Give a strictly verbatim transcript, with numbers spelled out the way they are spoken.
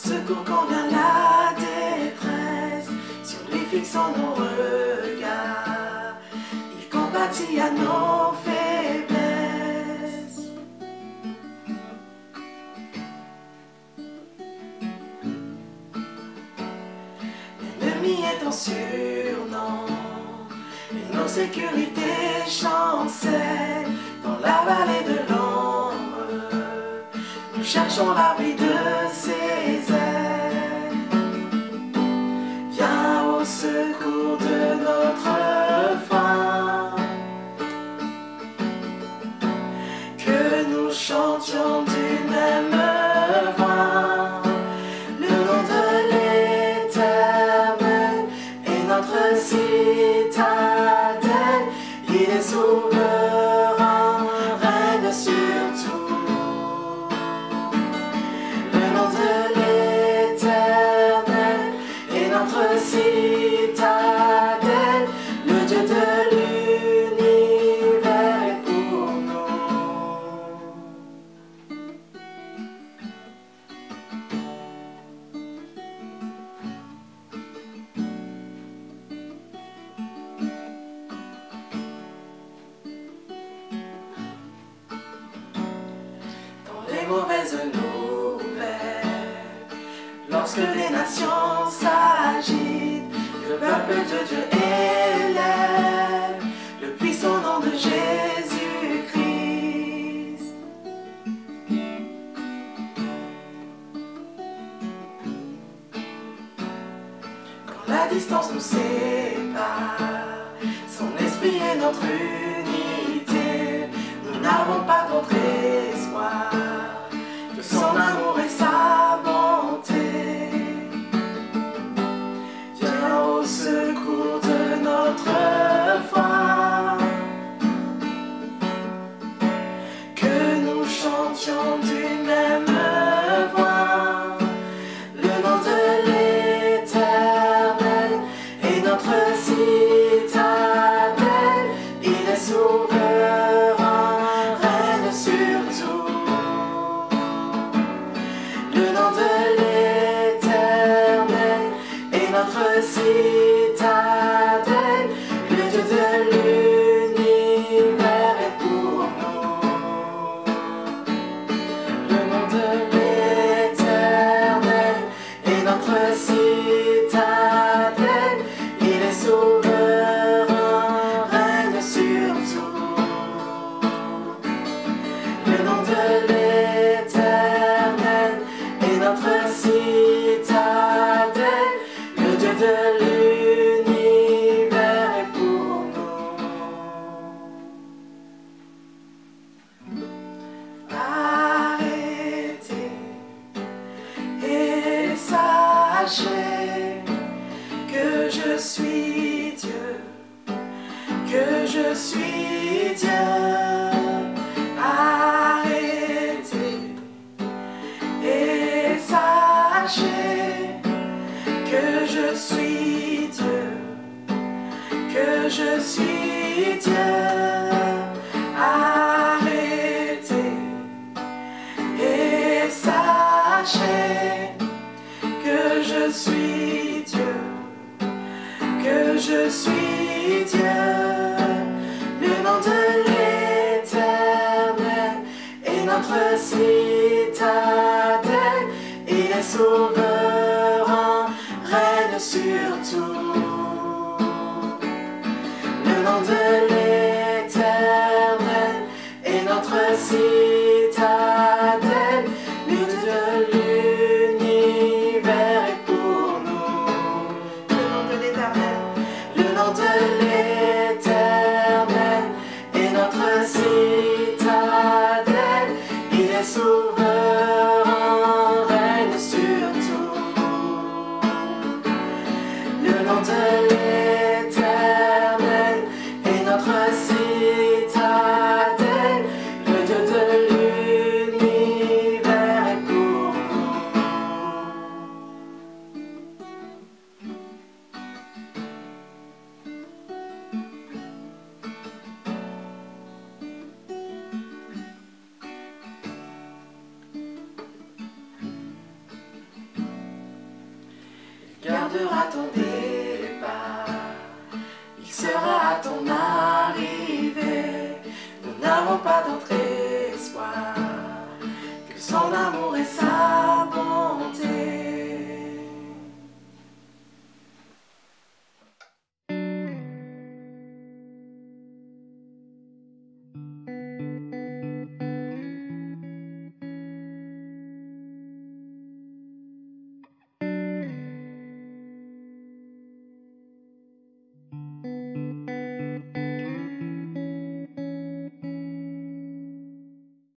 secours quand vient la détresse, sur lui fixant nos regards, il compatit à nos faiblesses. L'ennemi est en surnom, et nos sécurités chancellent dans la vallée de l'ombre. Nous cherchons l'abri de ses ailes. Viens au secours de notre foi, que nous chantions d'une même voix. Le nom de l'Éternel est notre citadelle. Il est souverain, règne sur tout. Le nom de l'Éternel est notre citadelle. Le Dieu de l'univers est pour nous. Les mauvaises nouvelles, lorsque les nations s'agitent, le peuple de Dieu élève le puissant nom de Jésus-Christ. Quand la distance nous sépare, son esprit est notre unité. Nous n'avons pas d'autre espoir que son amour et sa bonté. Viens au secours de notre foi, que nous chantions d'une même voix. Le nom de l'Éternel est notre citadelle. Il est souverain, règne sur tout. Le nom de l'Éternel est notre citadelle. Le Dieu de l'univers est pour nous. Le nom de l'Éternel est notre citadelle. Il est souverain, règne sur tout. Le nom de l'Éternel est notre citadelle. Le Dieu de l'univers est pour nous. Arrêtez et sachez que je suis Dieu, que je suis Dieu. Arrêtez et sachez que je suis Dieu, que je suis Dieu. Arrêtez et sachez que je suis Dieu, que je suis Dieu. Le nom de l'Éternel est notre citadelle. Il est souverain, règne sur tout. Le nom de l'Éternel est notre citadelle. Le Dieu de l'univers est pour nous. Le nom de l'Éternel, le nom de l'Éternel est notre citadelle. Il est souverain, règne sur tout. Le nom de gardera ton départ. Il sera à ton arrivée. Nous n'avons pas d'autre espoir que son amour et sa